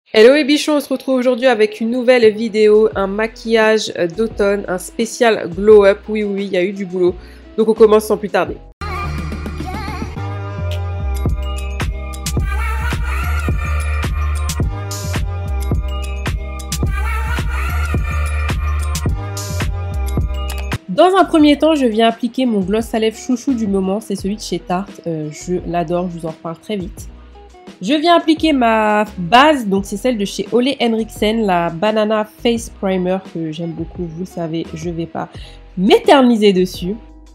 Hello les bichons, on se retrouve aujourd'hui avec une nouvelle vidéo, un maquillage d'automne, un spécial glow up. Oui, il y a eu du boulot. Donc on commence sans plus tarder. Dans un premier temps, je viens appliquer mon gloss à lèvres chouchou du moment, c'est celui de chez Tarte. Je l'adore, je vous en reparle très vite. Je viens appliquer ma base, donc c'est celle de chez Ole Henriksen, la Banana Face Primer que j'aime beaucoup, vous le savez, je ne vais pas m'éterniser dessus.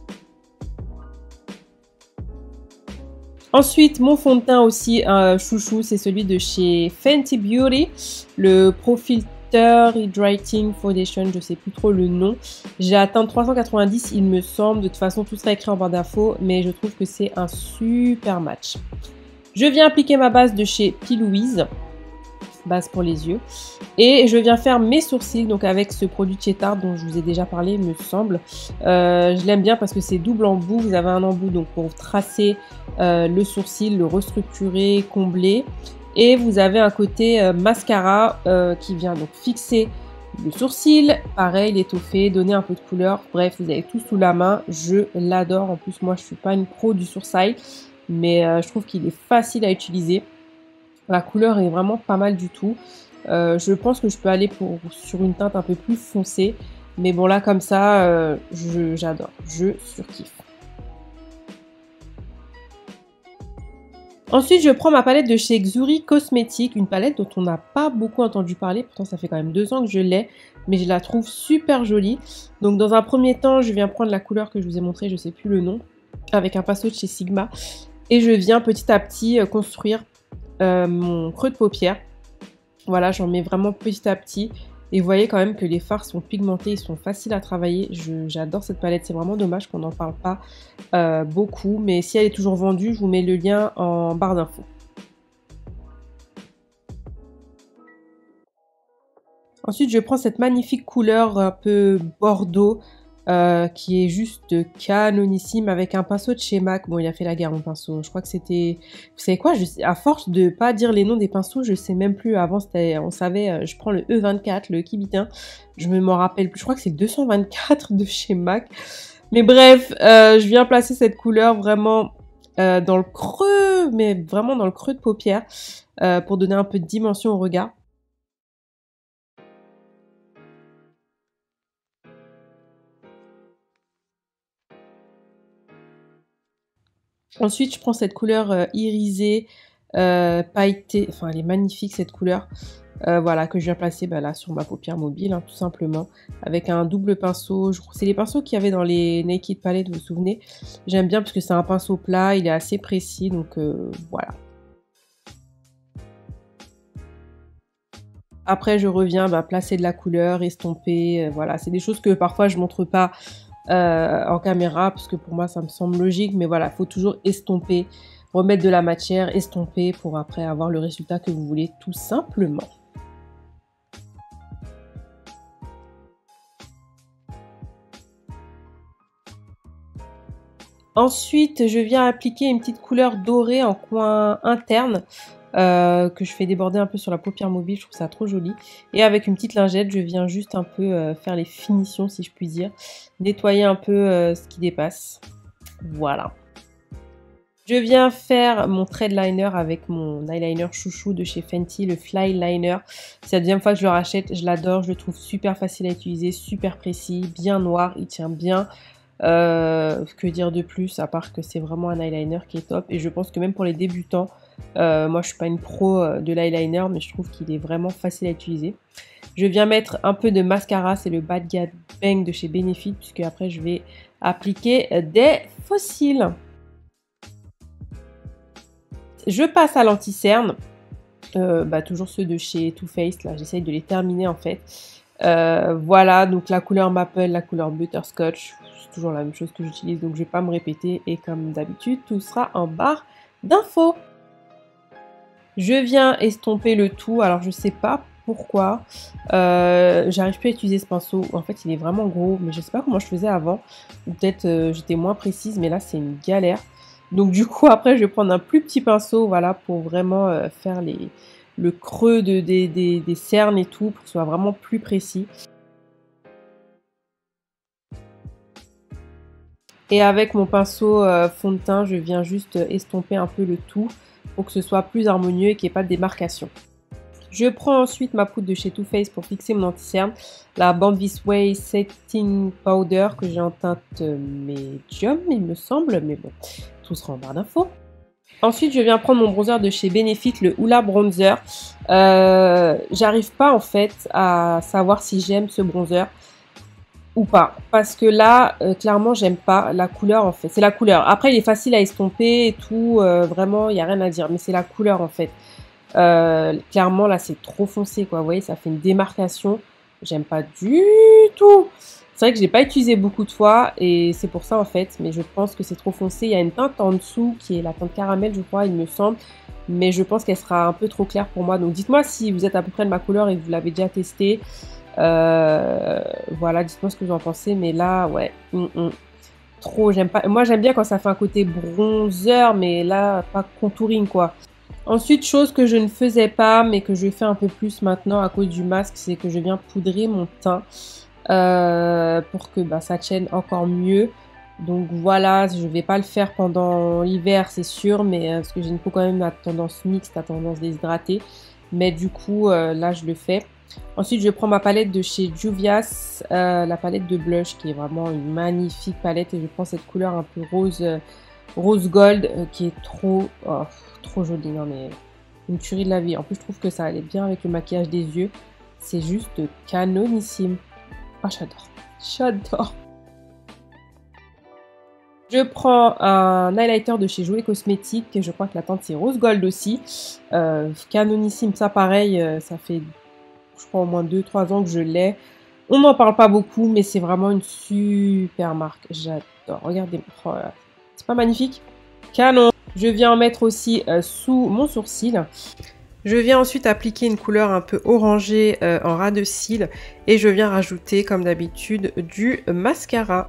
Ensuite, mon fond de teint aussi, un chouchou, c'est celui de chez Fenty Beauty, le Pro Filter Hydrating Foundation, je ne sais plus trop le nom. J'ai atteint 390, il me semble, de toute façon tout sera écrit en barre d'infos, mais je trouve que c'est un super match. Je viens appliquer ma base de chez P. Louise, base pour les yeux, et je viens faire mes sourcils, donc avec ce produit de chez Tarte dont je vous ai déjà parlé, il me semble. Je l'aime bien parce que c'est double embout, vous avez un embout donc pour tracer le sourcil, le restructurer, combler, et vous avez un côté mascara qui vient donc fixer le sourcil, pareil, l'étoffer, donner un peu de couleur, bref, vous avez tout sous la main, je l'adore. En plus moi je suis pas une pro du sourcil, mais je trouve qu'il est facile à utiliser. La couleur est vraiment pas mal du tout. Je pense que je peux aller sur une teinte un peu plus foncée, mais bon là comme ça, j'adore, je surkiffe. Ensuite, je prends ma palette de chez Xuri Cosmetics, une palette dont on n'a pas beaucoup entendu parler, pourtant ça fait quand même 2 ans que je l'ai, mais je la trouve super jolie. Donc dans un premier temps, je viens prendre la couleur que je vous ai montrée, je sais plus le nom, avec un pinceau de chez Sigma. Et je viens petit à petit construire mon creux de paupière. Voilà, j'en mets vraiment petit à petit. Et vous voyez quand même que les fards sont pigmentés, ils sont faciles à travailler. J'adore cette palette, c'est vraiment dommage qu'on n'en parle pas beaucoup. Mais si elle est toujours vendue, je vous mets le lien en barre d'infos. Ensuite, je prends cette magnifique couleur un peu bordeaux. Qui est juste canonissime avec un pinceau de chez MAC. Bon, il a fait la guerre mon pinceau. Je crois que c'était... Vous savez quoi, à force de pas dire les noms des pinceaux, je sais même plus. Avant, on savait, je prends le E24, le Kibitin. Je me m'en rappelle plus. Je crois que c'est le 224 de chez MAC. Mais bref, je viens placer cette couleur vraiment dans le creux, mais vraiment dans le creux de paupière pour donner un peu de dimension au regard. Ensuite, je prends cette couleur irisée, pailletée, enfin elle est magnifique cette couleur, voilà, que je viens placer là sur ma paupière mobile, hein, tout simplement, avec un double pinceau. C'est les pinceaux qu'il y avait dans les Naked Palette, vous vous souvenez? J'aime bien parce que c'est un pinceau plat, il est assez précis, donc voilà. Après, je reviens placer de la couleur, estomper, voilà, c'est des choses que parfois je montre pas en caméra parce que pour moi ça me semble logique, mais voilà, il faut toujours estomper, remettre de la matière, estomper pour après avoir le résultat que vous voulez tout simplement. Ensuite, je viens appliquer une petite couleur dorée en coin interne que je fais déborder un peu sur la paupière mobile, je trouve ça trop joli. Et avec une petite lingette, je viens juste un peu faire les finitions, si je puis dire. Nettoyer un peu ce qui dépasse. Voilà. Je viens faire mon thread liner avec mon eyeliner chouchou de chez Fenty, le Fly Liner. C'est la deuxième fois que je le rachète, je l'adore, je le trouve super facile à utiliser, super précis, bien noir, il tient bien. Que dire de plus, à part que c'est vraiment un eyeliner qui est top. Et je pense que même pour les débutants, moi je suis pas une pro de l'eyeliner, mais je trouve qu'il est vraiment facile à utiliser. Je viens mettre un peu de mascara, c'est le Bad Gat Bang de chez Benefit, puisque après je vais appliquer des fossiles. Je passe à l'anti-cerne, toujours ceux de chez Too Faced, là j'essaye de les terminer en fait. Voilà, donc la couleur Maple, la couleur Butterscotch, c'est toujours la même chose que j'utilise, donc je vais pas me répéter, et comme d'habitude, tout sera en barre d'infos. Je viens estomper le tout, alors je sais pas pourquoi, j'arrive plus à utiliser ce pinceau, en fait il est vraiment gros, mais je sais pas comment je faisais avant, ou peut-être j'étais moins précise, mais là c'est une galère. Donc du coup après je vais prendre un plus petit pinceau, voilà, pour vraiment faire le creux des cernes et tout, pour que ce soit vraiment plus précis. Et avec mon pinceau fond de teint, je viens juste estomper un peu le tout pour que ce soit plus harmonieux et qu'il n'y ait pas de démarcation. Je prends ensuite ma poudre de chez Too Faced pour fixer mon anti-cerne, la Born This Way Setting Powder que j'ai en teinte médium, il me semble, mais bon, tout sera en barre d'infos. Ensuite, je viens prendre mon bronzer de chez Benefit, le Hoola Bronzer. J'arrive pas en fait à savoir si j'aime ce bronzer ou pas, parce que là, clairement, j'aime pas la couleur en fait. C'est la couleur. Après, il est facile à estomper et tout, vraiment, il n'y a rien à dire, mais c'est la couleur en fait. Clairement là c'est trop foncé quoi, vous voyez ça fait une démarcation, j'aime pas du tout. C'est vrai que je l'ai pas utilisé beaucoup de fois et c'est pour ça en fait, mais je pense que c'est trop foncé. Il y a une teinte en dessous qui est la teinte caramel je crois il me semble, mais je pense qu'elle sera un peu trop claire pour moi, donc dites-moi si vous êtes à peu près de ma couleur et que vous l'avez déjà testé. Voilà, dites-moi ce que vous en pensez, mais là ouais, trop, j'aime pas. Moi j'aime bien quand ça fait un côté bronzer, mais là pas contouring quoi. Ensuite, chose que je ne faisais pas, mais que je fais un peu plus maintenant à cause du masque, c'est que je viens poudrer mon teint pour que ça tienne encore mieux. Donc voilà, je vais pas le faire pendant l'hiver, c'est sûr, mais parce que j'ai une peau quand même à tendance mixte, à tendance déshydratée. Mais du coup, là, je le fais. Ensuite, je prends ma palette de chez Juvia's, la palette de blush, qui est vraiment une magnifique palette. Et je prends cette couleur un peu rose gold, qui est trop jolie, non mais une tuerie de la vie. En plus je trouve que ça allait bien avec le maquillage des yeux, c'est juste canonissime. Ah j'adore. Je prends un highlighter de chez Jouer Cosmétique, je crois que la teinte c'est rose gold aussi, canonissime, ça pareil, ça fait je crois au moins 2-3 ans que je l'ai. On n'en parle pas beaucoup mais c'est vraiment une super marque, j'adore. Regardez, oh là, c'est pas magnifique? Canon. Je viens en mettre aussi sous mon sourcil. Je viens ensuite appliquer une couleur un peu orangée en ras de cils. Et je viens rajouter, comme d'habitude, du mascara.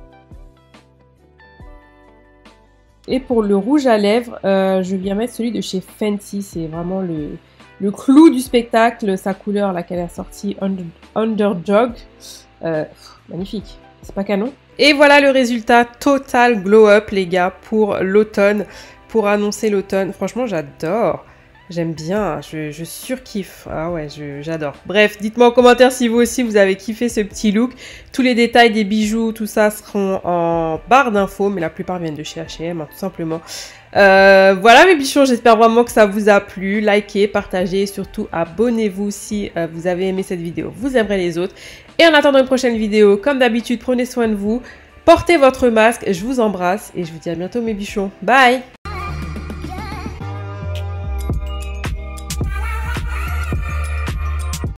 Et pour le rouge à lèvres, je viens mettre celui de chez Fenty. C'est vraiment le clou du spectacle. Sa couleur, là, qu'elle a sorti, Underdog. Magnifique. C'est pas canon? Et voilà le résultat total glow up, les gars, pour l'automne. Pour annoncer l'automne. Franchement, j'adore. J'aime bien. Je surkiffe. Ah ouais, j'adore. Bref, dites-moi en commentaire si vous aussi, vous avez kiffé ce petit look. Tous les détails des bijoux, tout ça seront en barre d'infos. Mais la plupart viennent de chez H&M, hein, tout simplement. Voilà mes bichons, j'espère vraiment que ça vous a plu. Likez, partagez et surtout abonnez-vous si vous avez aimé cette vidéo. Vous aimerez les autres. Et en attendant une prochaine vidéo, comme d'habitude, prenez soin de vous. Portez votre masque. Je vous embrasse et je vous dis à bientôt mes bichons. Bye!